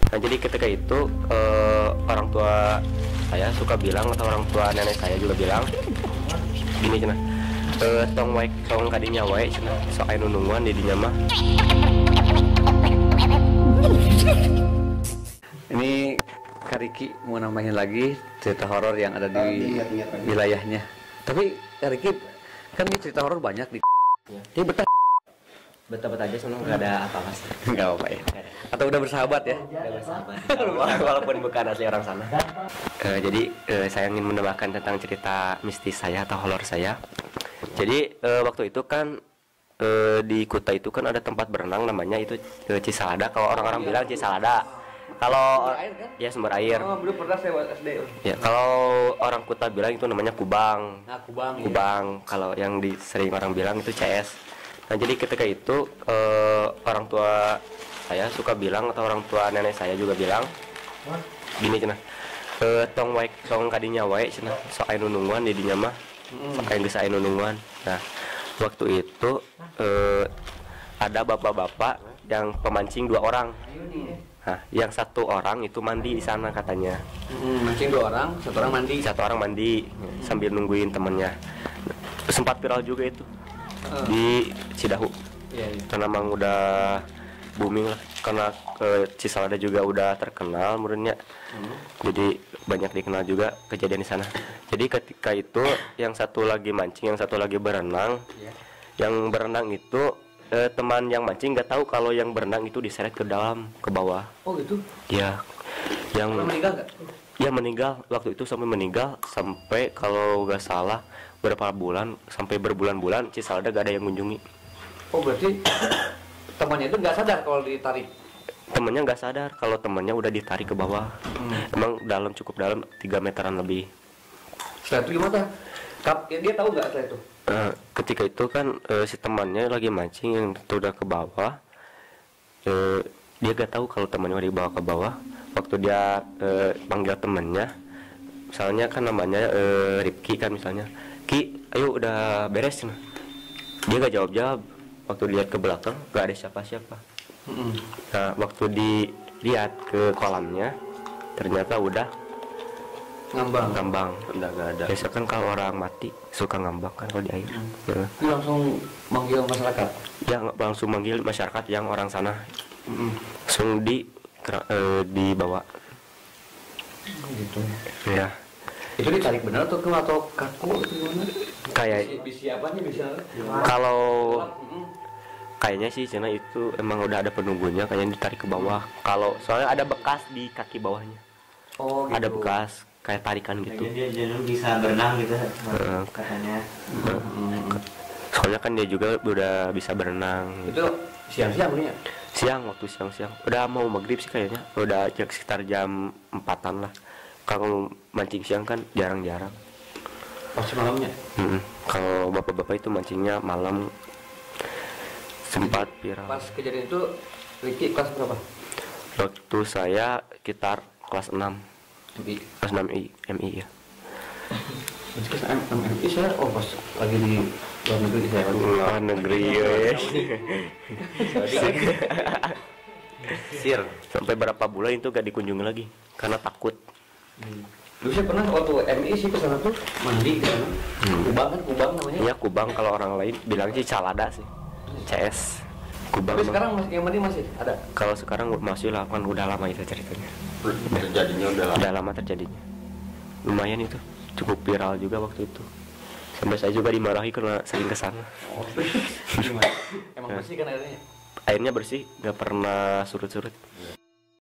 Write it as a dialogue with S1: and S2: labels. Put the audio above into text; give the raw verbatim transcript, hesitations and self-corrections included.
S1: Nah jadi ketika itu uh, orang tua saya suka bilang atau orang tua nenek saya juga bilang gini cina, e, tong wae tong kadinya wae cina sok aya nunungan di dinya mah.
S2: Ini Kariki mau nambahin lagi cerita horor yang ada di wilayahnya. Tapi Kariki kan ini cerita horor banyak di. Dia betah.
S1: Betah-betah aja senang nggak ada apa-apa sih.
S2: Nggak apa ya. Atau udah bersahabat ya?
S1: Udah bersahabat. Walaupun bukan asli orang sana. Uh, jadi uh, saya ingin menambahkan tentang cerita mistis saya atau horor saya. Jadi uh, waktu itu kan uh, di Kuta itu kan ada tempat berenang namanya itu uh, Cisalada. Kalau orang-orang bilang Cisalada. Kalau ya sumber air.
S2: Oh, belum pernah saya S D.
S1: Ya, kalau orang Kuta bilang itu namanya Kubang.
S2: Nah, Kubang.
S1: Kubang. Ya. Kalau yang di, sering orang bilang itu C S. Nah jadi ketika itu uh, orang tua saya suka bilang atau orang tua nenek saya juga bilang gini cina, e, tong wae tong kadinya wae cina sok aya nunungan di dinya mah, sok aya geus aya nunungan. Nah waktu itu uh, ada bapak-bapak yang pemancing dua orang. Nah yang satu orang itu mandi di sana katanya.
S2: Mancing dua orang, satu orang mandi.
S1: Satu orang mandi sambil nungguin temennya. Sempat viral juga itu di Cidahu,
S2: yeah, yeah.
S1: Karena memang udah booming lah, karena ke Cisalada juga udah terkenal menurutnya, hmm. Jadi banyak dikenal juga kejadian di sana. Jadi ketika itu yang satu lagi mancing, yang satu lagi berenang, yeah. Yang berenang itu eh, teman yang mancing nggak tahu kalau yang berenang itu diseret ke dalam, ke bawah.
S2: Oh gitu?
S1: Ya, yang
S2: kalau meninggal nggak?
S1: Ya meninggal waktu itu sampai meninggal sampai kalau nggak salah berapa bulan sampai berbulan-bulan Cisalada gak ada yang mengunjungi.
S2: Oh berarti temannya itu nggak sadar kalau ditarik?
S1: Temannya nggak sadar kalau temannya udah ditarik ke bawah. hmm. Emang dalam cukup dalam tiga meteran lebih.
S2: Setelah itu gimana? Kap, ya, dia tahu nggak setelah itu?
S1: Uh, ketika itu kan uh, si temannya lagi mancing yang udah ke bawah. Uh, dia gak tahu kalau temannya udah dibawa ke bawah. Waktu dia uh, panggil temannya, misalnya kan namanya uh, Ripki kan misalnya, Ki, ayo udah beres nah. Dia gak jawab-jawab. Waktu lihat ke belakang gak ada siapa-siapa. Mm-hmm. Nah waktu dilihat ke kolamnya ternyata udah
S2: ngambang.
S1: Ngambang.
S2: Udah gak ada.
S1: Biasa kan kalau orang mati suka ngambang kan kalau di air. Mm. Ya.
S2: Dia langsung manggil masyarakat.
S1: Ya langsung manggil masyarakat yang orang sana.
S2: Mm-hmm.
S1: Langsung di uh, dibawa.
S2: Gitu.
S1: Ya.
S2: Itu ditarik benar atau ke atau kaku atau gimana?
S1: Kayak
S2: bisi apanya bisa?
S1: Kalau kayaknya sih cina itu emang udah ada penunggunya, kayaknya ditarik ke bawah. Kalau soalnya ada bekas di kaki bawahnya.
S2: Oh gitu.
S1: Ada bekas kayak tarikan gitu.
S3: Dia jadi bisa berenang gitu uh, katanya.
S1: Uh, hmm. Soalnya kan dia juga udah bisa berenang.
S2: Itu siang-siang punya?
S1: Siang, waktu siang-siang. Udah mau maghrib sih kayaknya. Udah sekitar jam empatan lah. Kalau mancing siang kan jarang-jarang.
S2: Pas malamnya?
S1: Hmm. Kalau bapak-bapak itu mancingnya malam. Sempat viral.
S2: Pas kejadian itu Ricky kelas berapa?
S1: Waktu saya sekitar kelas enam.
S2: M I.
S1: Kelas enam I, M I ya.
S2: Berarti kelas enam M I saya oh pas lagi di luar negeri saya.
S1: Luar negeri yes. Sir, sampai berapa bulan itu gak dikunjungi lagi karena takut.
S2: Hmm. Dulu saya pernah waktu M I sih kesana tuh mandi kan. Hmm. Kubang kan Kubang namanya.
S1: Iya Kubang, kalau orang lain bilang sih Calada sih. C S. Kubang.
S2: Tapi sekarang masih yang mandi masih ada.
S1: Kalau sekarang masih lah kan udah lama itu ceritanya.
S2: Terjadinya udah lama.
S1: Udah lama terjadinya. Lumayan itu, cukup viral juga waktu itu. Sampai saya juga dimarahi karena sering kesana.
S2: Oh, emang bersih kan airnya?
S1: Airnya bersih, nggak pernah surut-surut.